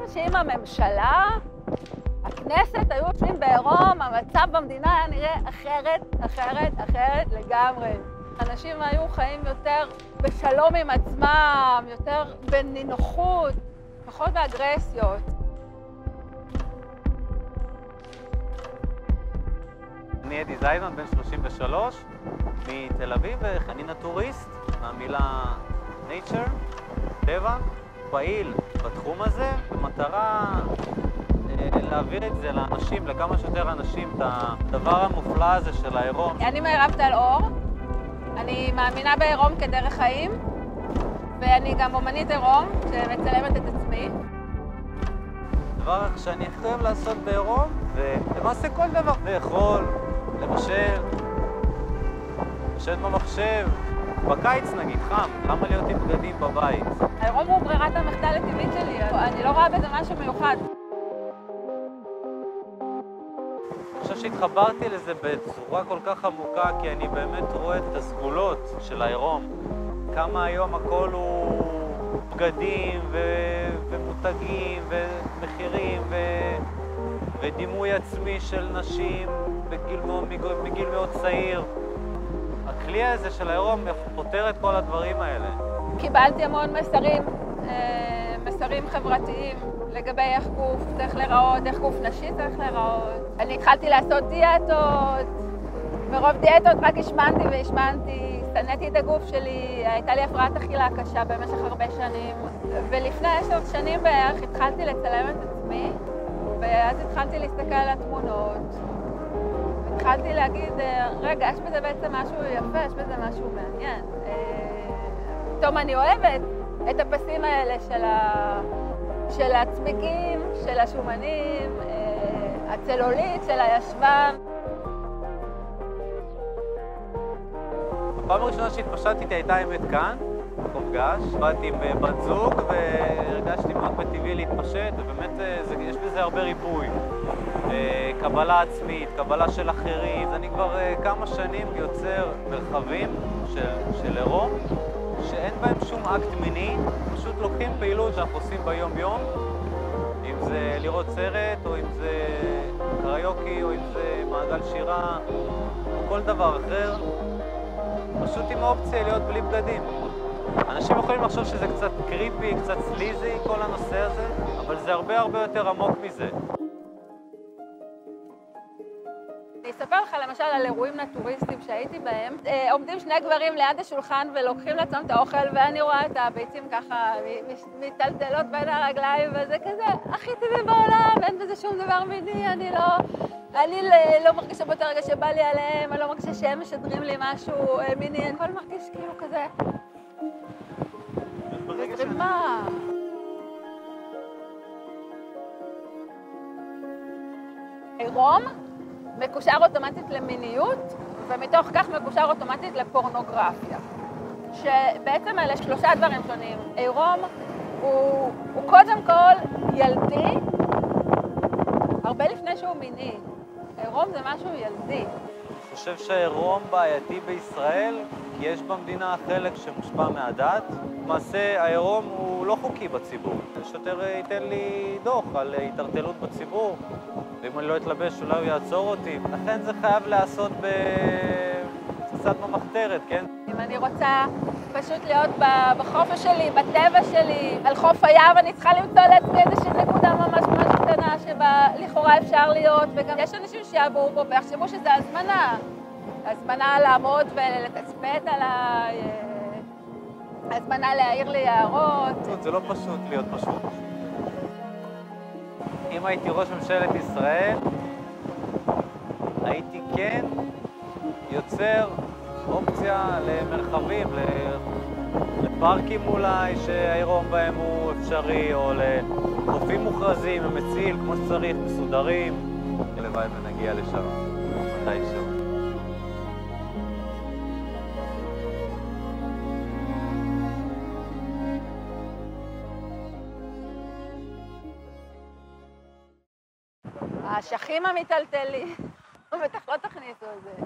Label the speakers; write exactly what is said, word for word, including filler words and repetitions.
Speaker 1: שאם הממשלה, הכנסת היו יושבים בעירום, המצב במדינה היה נראה אחרת, אחרת, אחרת לגמרי. אנשים היו חיים יותר בשלום עם עצמם, יותר בנינוחות, פחות באגרסיות.
Speaker 2: אני אדי זיידמן, בן שלושים ושלוש, מתל אביב, ואני נטוריסט, מהמילה nature, טבע, פעיל בתחום הזה, במטרה להעביר את זה לאנשים, לכמה שיותר אנשים, את הדבר המופלא הזה של העירום.
Speaker 1: אני מירב טל אור, אני מאמינה בעירום כדרך חיים, ואני גם אומנית עירום שמצלמת את עצמי.
Speaker 2: הדבר שאני הכי אוהב לעשות בעירום, ולמעשה כל דבר, לאכול, לבשל, לשבת במחשב, בקיץ נגיד, חם, למה להיות עם בגדים בבית?
Speaker 1: העירום הוא ברירת המחדל הטבעית שלי, אני לא רואה בזה משהו מיוחד.
Speaker 2: אני חושב שהתחברתי לזה בצורה כל כך עמוקה, כי אני באמת רואה את הסגולות של העירום. כמה היום הכל הוא בגדים ו- ומותגים ומחירים ו- ודימוי עצמי של נשים בגיל מאוד, מגיל מאוד צעיר. הכלי הזה של העירום פותר את כל הדברים האלה.
Speaker 1: קיבלתי המון מסרים, מסרים חברתיים לגבי איך גוף צריך להיראות, איך גוף נשי צריך להיראות. אני התחלתי לעשות דיאטות, מרוב דיאטות רק השמנתי והשמנתי, שנאתי את הגוף שלי, הייתה לי הפרעת אכילה קשה במשך הרבה שנים, ולפני עשר שנים בערך התחלתי לצלם את עצמי, ואז התחלתי להסתכל על התמונות. התחלתי להגיד, רגע, יש בזה בעצם משהו יפה, יש בזה משהו מעניין. פתאום אני אוהבת את הפסים האלה של, ה... של הצמיגים, של השומנים, הצלולית, של הישבן.
Speaker 2: הפעם הראשונה שהתפשטתי הייתה האמת כאן, במפגש. באתי עם בת זוג והרגשתי מאוד בטבעי להתפשט, ובאמת זה, יש בזה הרבה ריפוי. קבלה עצמית, קבלה של אחרים. אני כבר כמה שנים יוצר מרחבים של, של עירום, שאין בהם שום אקט מיני, פשוט לוקחים פעילות שאנחנו עושים ביום-יום, אם זה לראות סרט, או אם זה קריוקי, או אם זה מעגל שירה, או כל דבר אחר, פשוט עם האופציה להיות בלי בגדים. אנשים יכולים לחשוב שזה קצת קריפי, קצת סליזי, כל הנושא הזה, אבל זה הרבה הרבה יותר עמוק מזה.
Speaker 1: אני אספר לך למשל על אירועים נטוריסטיים שהייתי בהם. עומדים שני גברים ליד השולחן ולוקחים לעצמם את האוכל, ואני רואה את הביצים ככה מטלטלות בין הרגליים, וזה כזה הכי טבעי בעולם, אין בזה שום דבר מיני, אני לא... אני לא מרגישה באותו רגע שבא לי עליהם, אני לא מרגישה שהם משדרים לי משהו מיני, הכל מרגיש כאילו כזה... בזרימה. עירום מקושר אוטומטית למיניות, ומתוך כך מקושר אוטומטית לפורנוגרפיה. שבעצם אלה שלושה דברים שונים. עירום הוא, הוא קודם כל ילדי, הרבה לפני שהוא מיני. עירום זה משהו ילדי.
Speaker 2: אני חושב שהעירום בעייתי בישראל, כי יש במדינה חלק שמושפע מהדת. למעשה העירום הוא לא חוקי בציבור. שוטר ייתן לי דוח על התערטלות בציבור, ואם אני לא אתלבש אולי הוא יעצור אותי. לכן זה חייב להיעשות קצת במחתרת, כן?
Speaker 1: אם אני רוצה פשוט להיות בחופש שלי, בטבע שלי, על חוף הים, אני צריכה למצוא לעצמי איזושהי נקודה ממש ממש קטנה שבה לכאורה אפשר להיות, וגם יש אנשים שיעברו פה ויחשבו שזה הזמנה. הזמנה לעמוד ולתצפת על ה... הזמנה להעיר לי הערות.
Speaker 2: זה לא פשוט להיות פשוט. אם הייתי ראש ממשלת ישראל, הייתי כן יוצר אופציה למרחבים, לפארקים אולי שהעירום בהם הוא אפשרי, או לחופים מוכרזים, המציל כמו שצריך, מסודרים. הלוואי ונגיע לשם, מתישהו.
Speaker 1: האשכים המטלטלים, בטח לא תכניסו את זה.